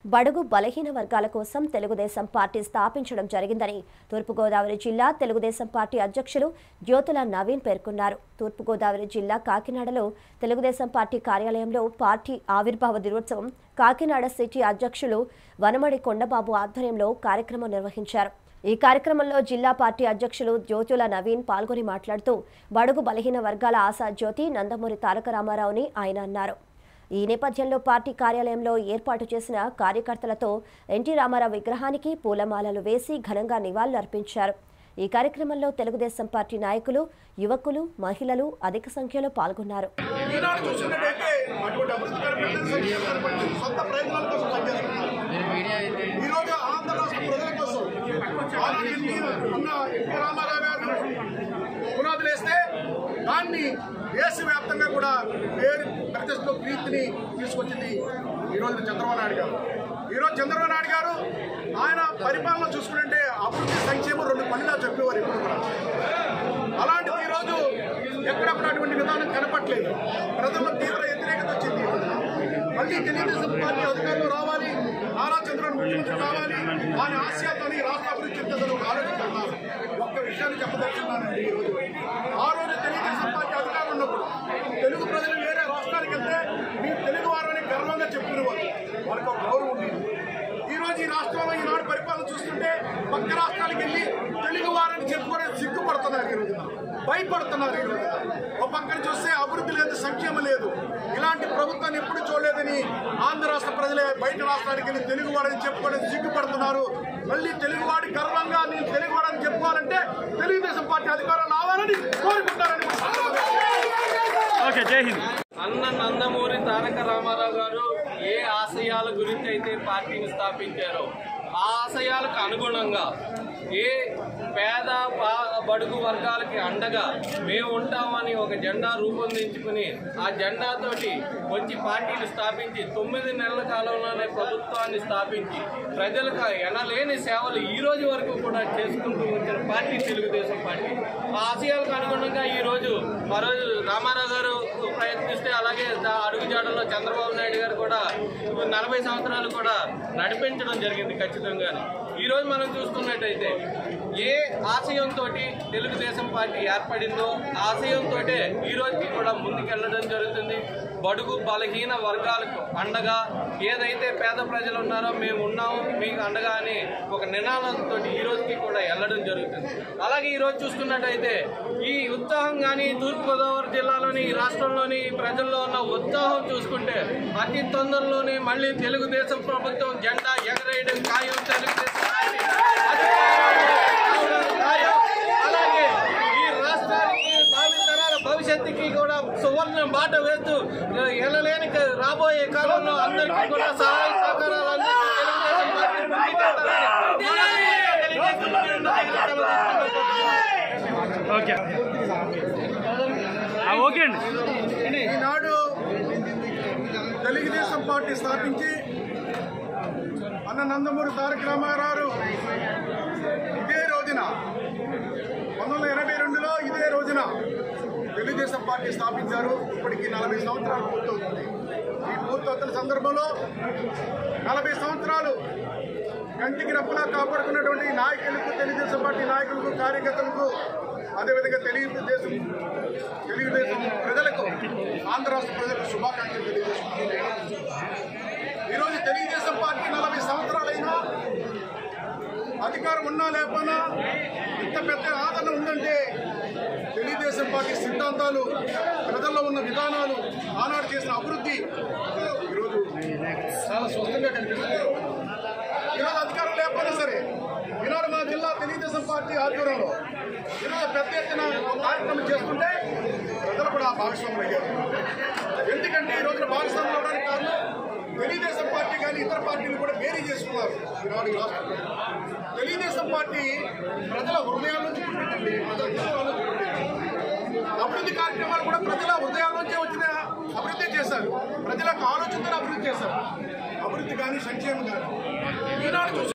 బడుగు బలహీన వర్గాల కోసం తెలుగుదేశం పార్టీ స్థాపించడం జరిగిందని తూర్పుగోదావరి జిల్లా తెలుగుదేశం పార్టీ అధ్యక్షులు జ్యోతుల నవీన్ పేర్కొన్నారు. తూర్పుగోదావరి జిల్లా కాకినాడలో తెలుగుదేశం పార్టీ కార్యాలయంలో పార్టీ ఆవిర్భావ దినోత్సవం కాకినాడ సిటీ అధ్యక్షులు వనమడి కొండబాబు ఆధ్వర్యంలో కార్యక్రమం నిర్వహించారు. ఈ కార్యక్రమంలో జిల్లా పార్టీ అధ్యక్షులు జ్యోతుల నవీన్ పాల్గొని మాట్లాడుతూ బడుగు బలహీన వర్గాల ఆశా జ్యోతి నందమూరి తారక రామారావుని ఆయన అన్నారు. ఈ నేపథ్యంలో పార్టీ కార్యాలయంలో ఏర్పాటు చేసిన కార్యకర్తలతో ఎన్టీ రామారావు విగ్రహానికి పూలమాలలు వేసి ఘనంగా నివాళులర్పించారు. ఈ కార్యక్రమంలో తెలుగుదేశం పార్టీ నాయకులు, యువకులు, మహిళలు అధిక సంఖ్యలో పాల్గొన్నారు. దాన్ని దేశవ్యాప్తంగా కూడా పేరు ప్రతిష్టలో ప్రీతిని తీసుకొచ్చింది ఈరోజు చంద్రబాబు నాయుడు గారు. ఈరోజు చంద్రబాబు నాయుడు గారు ఆయన పరిపాలన చూసుకుంటే అభివృద్ధి సంక్షేమం రెండు పనిలా చెప్పేవారు ఇప్పుడు కూడా. అలాంటిది ఈరోజు ఎక్కడప్పుడు అటువంటి విధానం కనపట్లేదు. ప్రజల్లో తీవ్ర వ్యతిరేకత వచ్చింది. మళ్ళీ తెలుగుదేశం పార్టీ అధికారులు రావాలి, నారా చంద్రబాబు ముఖ్యమంత్రి కావాలి, ఆయన ఆశయాలతోని రాష్ట్ర అభివృద్ధి చెందుతారు ఆలోచిస్తున్నారు. ఒక్క విషయాన్ని చెప్పదలుచున్నానండి. ఈరోజు ఆ రోజు తెలుగుదేశం పార్టీ అధికారులు ఉన్నప్పుడు తెలుగు ప్రజలు వేరే రాష్ట్రానికి వెళ్తే మేము తెలుగు వారని గర్వంగా చెప్పుకునేవారు. వాళ్ళకి ఒక గౌరవం ఉండేది. ఈరోజు ఈ రాష్ట్రంలో ఈనాడు పరిపాలన చూస్తుంటే పక్క రాష్ట్రాలకు వెళ్ళి తెలుగు వారని చెప్పుకునే సిగ్గుపడుతున్నారు. ఈరోజు భయపడుతున్నారు. ఈరోజు ఒక పక్కన చూస్తే అభివృద్ధి లేదు, సంక్షేమం లేదు. ఇలాంటి ప్రభుత్వాన్ని ఎప్పుడు చూడలేదని ఆంధ్ర రాష్ట్ర ప్రజలే బయట రాష్ట్రానికి వెళ్ళి తెలుగు వాడని చెప్పుకోవడానికి సిగ్గుపడుతున్నారు. మళ్ళీ తెలుగువాడి గర్వంగా నేను తెలుగువాడని చెప్పుకోవాలంటే తెలుగుదేశం పార్టీ అధికారులు రావాలని కోరుకుంటారని. అన్న నందమూరి తారక రామారావు గారు ఏ ఆశయాల గురించి అయితే పార్టీని స్థాపించారో ఆ ఆశయాలకు అనుగుణంగా ఏ పేద బడుగు వర్గాలకి అండగా మేము ఉంటామని ఒక జెండా రూపొందించుకుని ఆ జెండాతోటి వచ్చి పార్టీని స్థాపించి 9 నెలల కాలంలోనే ప్రభుత్వాన్ని స్థాపించి ప్రజలకు ఎనలేని సేవలు ఈ రోజు వరకు కూడా చేసుకుంటూ వచ్చిన పార్టీ తెలుగుదేశం పార్టీ. ఆ ఆశయాలకు అనుగుణంగా ఈరోజు మరోజు రామారావు గారు ప్రయత్నిస్తే అలాగే అడుగుజాడలో చంద్రబాబు నాయుడు గారు కూడా 40 సంవత్సరాలు కూడా నడిపించడం జరిగింది. ఖచ్చితంగా ఈరోజు మనం చూసుకున్నట్టయితే ఏ ఆశయంతో తెలుగుదేశం పార్టీ ఏర్పడిందో ఆశయంతో ఈ రోజుకి కూడా ముందుకెళ్లడం జరుగుతుంది. బడుగు బలహీన వర్గాలకు అండగా ఏదైతే పేద ప్రజలు ఉన్నారో మేము ఉన్నాము మీకు అండగా అని ఒక నినాదంతో ఈ రోజుకి కూడా వెళ్ళడం జరుగుతుంది. అలాగే ఈరోజు చూసుకున్నట్టయితే ఈ ఉత్సాహం కానీ తూర్పుగోదావరి జిల్లాలోని ఈ రాష్ట్రంలోని ప్రజల్లో ఉన్న ఉత్సాహం చూసుకుంటే అతి తొందరలోనే మళ్ళీ తెలుగుదేశం ప్రభుత్వం జెండా ఎగరేయడం ఖాయం. తెలుగుదేశం అలాగే ఈ రాష్ట్రానికి భావితరాల భవిష్యత్తుకి కూడా సువర్ణ బాట వేస్తూ ఎనలేని రాబోయే కాలంలో అందరికీ కూడా సహాయ సహకారాలు ఈనాడు తెలుగుదేశం పార్టీ స్థాపించి అన్న నందమూరి తారక రామారావు ఇదే రోజున 1982లో ఇదే రోజున తెలుగుదేశం పార్టీ స్థాపించారు. ఇప్పటికి 40 సంవత్సరాలు పూర్తవుతుంది. ఈ పూర్తవుతున్న సందర్భంలో 40 సంవత్సరాలు కంటికి రెప్పలా కాపాడుకున్నటువంటి నాయకులకు, తెలుగుదేశం పార్టీ నాయకులకు, కార్యకర్తలకు, అదేవిధంగా తెలుగుదేశం ప్రజలకు, ఆంధ్ర రాష్ట్ర ప్రజలకు శుభాకాంక్షలు తెలియజేసుకుంటున్నాను. ఈరోజు తెలుగుదేశం పార్టీ 40 సంవత్సరాలైనా అధికారం ఉన్నా లేకపోయినా ఇంత పెద్ద ఆదరణ ఉందంటే తెలుగుదేశం పార్టీ సిద్ధాంతాలు, ప్రజల్లో ఉన్న విధానాలు, ఆనాడు చేసిన అభివృద్ధి ఈరోజు చాలా స్పష్టంగా కనిపిస్తుంది. ఈరోజు అధికారం లేకపోయినా సరే ఈనాడు మా జిల్లా తెలుగుదేశం పార్టీ ఆధ్వర్యంలో ఈరోజు పెద్ద ఎత్తున కార్యక్రమం చేసుకుంటే ప్రజలు కూడా భాగస్వాములు అయ్యారు. ఎందుకంటే ఈ రోజున భాగస్వాములు అవడానికి కారణం తెలుగుదేశం పార్టీ కానీ ఇతర పార్టీలు కూడా వేరీ చేసుకున్నారు. ఈనాడు ఈ రాష్ట్రంలో తెలుగుదేశం పార్టీ ప్రజల హృదయాల నుంచి పుట్టిందండి. ప్రజల హృదయాల నుంచి పుట్టింది. అభివృద్ధి కార్యక్రమాలు కూడా ప్రజల హృదయాల నుంచే వచ్చిన అభివృద్ధి చేశారు. ప్రజలకు ఆలోచనతో అభివృద్ధి చేశారు. అభివృద్ధి కానీ సంక్షేమం కానీ ఈనాడు